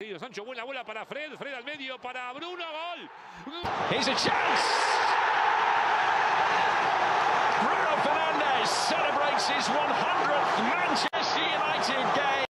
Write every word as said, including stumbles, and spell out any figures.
Jadon Sancho, buena bola para Fred. Fred al medio para Bruno. Gol. Here's a chance. Bruno Fernandes celebrates his one.